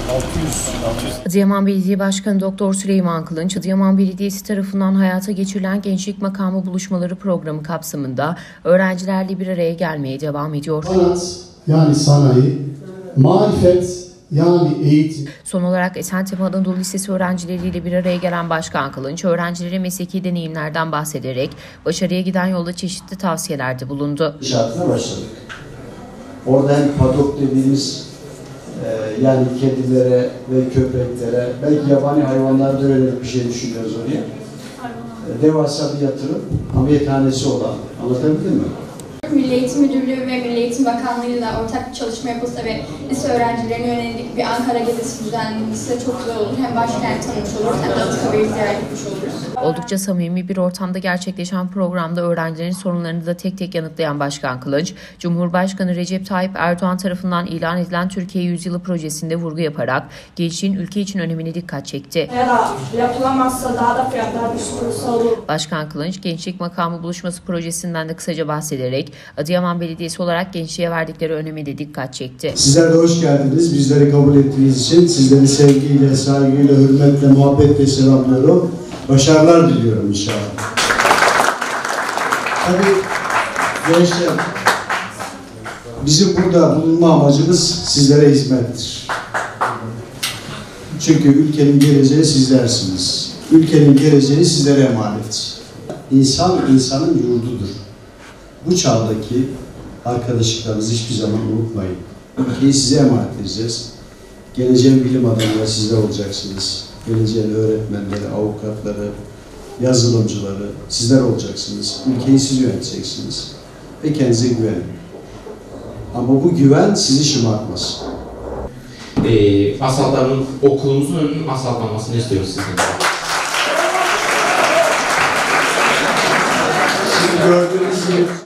Adıyaman Belediye Başkanı Doktor Süleyman Kılınç, Adıyaman Belediyesi tarafından hayata geçirilen Gençlik Makamı Buluşmaları programı kapsamında öğrencilerle bir araya gelmeye devam ediyor. Sanat yani sanayi, marifet yani eğitim. Son olarak Esentepe Anadolu Lisesi öğrencileriyle bir araya gelen Başkan Kılınç, öğrencilere mesleki deneyimlerden bahsederek başarıya giden yolda çeşitli tavsiyelerde bulundu. İnşaatına başladık. Orada hem padok dediğimiz yani kedilere ve köpeklere, belki yabani hayvanlara da öyle bir şey düşünüyoruz oraya. Devasa bir yatırım, ameliyathanesi olan. Anlatabildim mi? Milli Eğitim Müdürlüğü ve Milli Eğitim Bakanlığı'yla ortak bir çalışma yapılsa ve lise öğrencilerine yönelik bir Ankara gezisi düzenlenirse çok güzel olur. Hem başkent tanımış oluruz hem de Anıtkabir'i ziyaret etmiş oluruz. Oldukça samimi bir ortamda gerçekleşen programda öğrencilerin sorunlarını da tek tek yanıtlayan Başkan Kılınç, Cumhurbaşkanı Recep Tayyip Erdoğan tarafından ilan edilen Türkiye Yüzyılı projesinde vurgu yaparak gençliğin ülke için önemine dikkat çekti. Eğer yapılamazsa daha da fiyatlar düşürülse olur. Başkan Kılınç, Gençlik Makamı Buluşması projesinden de kısaca bahsederek Adıyaman Belediyesi olarak gençliğe verdikleri öneme de dikkat çekti. Sizler de hoş geldiniz. Bizleri kabul ettiğiniz için sizleri sevgiyle, saygıyla, hürmetle, muhabbetle selamlıyorum. Başarılar diliyorum inşallah. Tabii gençler, bizim burada bulunma amacımız sizlere hizmettir. Çünkü ülkenin geleceği sizlersiniz. Ülkenin geleceği sizlere emanet. İnsan, insanın yurdudur. Bu çağdaki arkadaşlıklarınızı hiçbir zaman unutmayın. Ülkeyi size emanet edeceğiz. Geleceğin bilim adamları sizler olacaksınız. Geleceğin öğretmenleri, avukatları, yazılımcıları sizler olacaksınız. Ülkeyi siz yöneteceksiniz. Ve kendinize güvenin. Ama bu güven sizi şımartmasın. Okulumuzun önünün asfaltlanmasını istiyoruz sizden. Şimdi gördüğünüz gibi